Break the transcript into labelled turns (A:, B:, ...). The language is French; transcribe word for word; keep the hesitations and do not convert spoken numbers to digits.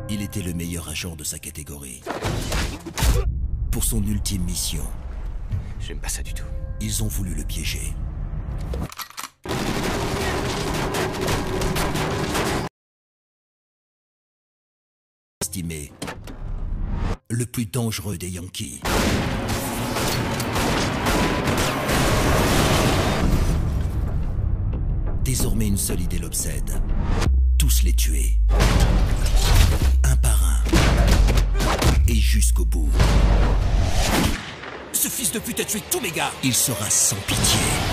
A: Il était le meilleur agent de sa catégorie. Pour son ultime mission,
B: j'aime pas ça du tout.
A: Ils ont voulu le piéger. Estimé le plus dangereux des Yankees. Désormais, une seule idée l'obsède. Tous les tuer. Un par un. Et jusqu'au bout.
C: Ce fils de pute a tué tous mes gars.
A: Il sera sans pitié.